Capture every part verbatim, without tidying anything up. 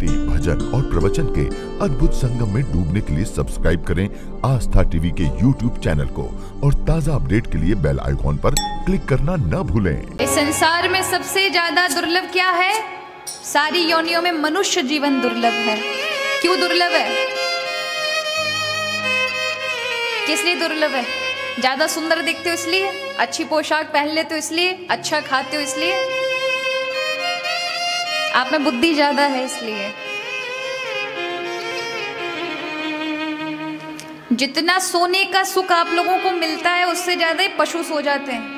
भक्ति, भजन और प्रवचन के अद्भुत संगम में डूबने के लिए सब्सक्राइब करें आस्था टीवी के यूट्यूब चैनल को और ताज़ा अपडेट के लिए बेल आइकॉन पर क्लिक करना न भूलें। इस संसार में सबसे ज्यादा दुर्लभ क्या है? सारी योनियों में मनुष्य जीवन दुर्लभ है। क्यों दुर्लभ है? किस लिए दुर्लभ है? ज्यादा सुंदर दिखते हो इसलिए, अच्छी पोशाक पहन लेते हो इसलिए, अच्छा खाते हो इसलिए, आप में बुद्धि ज्यादा है इसलिए। जितना सोने का सुख आप लोगों को मिलता है उससे ज्यादा ही पशु सो जाते हैं।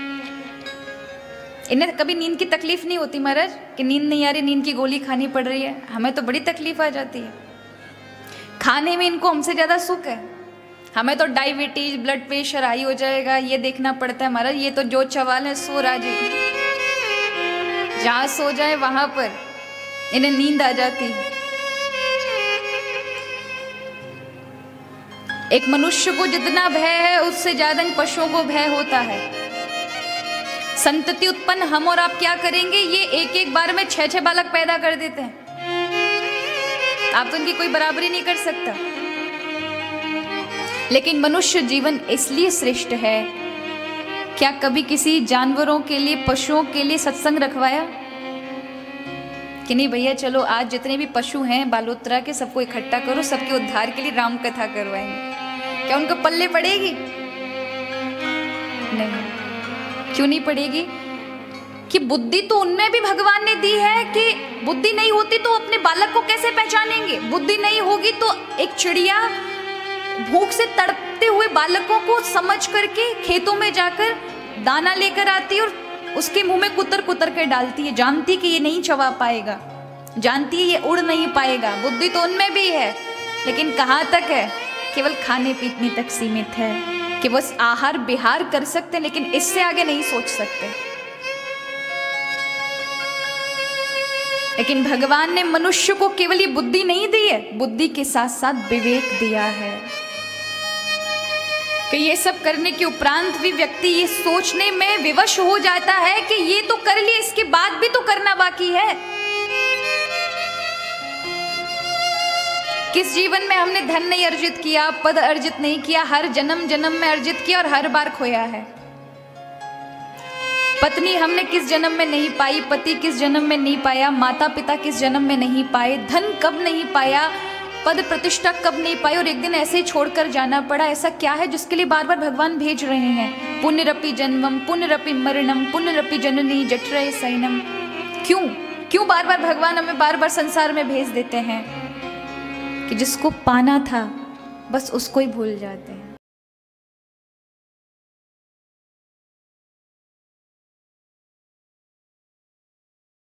इन्हें कभी नींद की तकलीफ नहीं होती महाराज कि नींद नहीं आ रही, नींद की गोली खानी पड़ रही है। हमें तो बड़ी तकलीफ आ जाती है। खाने में इनको हमसे ज्यादा सुख है। हमें तो डायबिटीज, ब्लड प्रेशर हाई हो जाएगा, ये देखना पड़ता है महाराज। ये तो जो चवाल है सो राजी, जहां सो जाए वहां पर इन्हें नींद आ जाती है। एक मनुष्य को जितना भय है उससे ज्यादा इन पशुओं को भय होता है। संतति उत्पन्न हम और आप क्या करेंगे? ये एक एक बार में छह छह बालक पैदा कर देते हैं। आप तो इनकी कोई बराबरी नहीं कर सकता। लेकिन मनुष्य जीवन इसलिए श्रेष्ठ है। क्या कभी किसी जानवरों के लिए, पशुओं के लिए सत्संग रखवाया कि नहीं? भैया चलो आज जितने भी पशु हैं बालोत्रा के सबको इकट्ठा करो, सबके उद्धार के लिए राम कथा करवाएंगे। क्या उनको पल्ले पड़ेगी? नहीं। क्यों नहीं पड़ेगी? कि बुद्धि तो उनमें भी भगवान ने दी है कि बुद्धि नहीं होती तो अपने बालक को कैसे पहचानेंगे? बुद्धि नहीं होगी तो एक चिड़िया भूख से तड़पते हुए बालकों को समझ करके खेतों में जाकर दाना लेकर आती है और उसके मुंह में कुतर कुतर के डालती है। जानती कि ये नहीं चबा पाएगा, जानती है ये उड़ नहीं पाएगा। बुद्धि तो उनमें भी है, लेकिन कहाँ तक है? केवल खाने पीने तक सीमित है कि बस आहार विहार कर सकते हैं, लेकिन इससे आगे नहीं सोच सकते। लेकिन भगवान ने मनुष्य को केवल ये बुद्धि नहीं दी है, बुद्धि के साथ साथ विवेक दिया है कि ये सब करने के उपरांत भी व्यक्ति ये सोचने में विवश हो जाता है कि ये तो कर लिया, इसके बाद भी तो करना बाकी है। किस जीवन में हमने धन नहीं अर्जित किया, पद अर्जित नहीं किया, हर जन्म जन्म में अर्जित किया और हर बार खोया है। पत्नी हमने किस जन्म में नहीं पाई, पति किस जन्म में नहीं पाया, माता पिता किस जन्म में नहीं पाए, धन कब नहीं पाया, पद प्रतिष्ठा कब नहीं पाई और एक दिन ऐसे ही छोड़कर जाना पड़ा। ऐसा क्या है जिसके लिए बार बार भगवान भेज रहे हैं? पुनरपि जन्मम पुनरपि मरणम पुनरपि जननी जठरय शयनम। क्यों क्यों बार बार भगवान हमें बार बार संसार में भेज देते हैं? कि जिसको पाना था बस उसको ही भूल जाते हैं।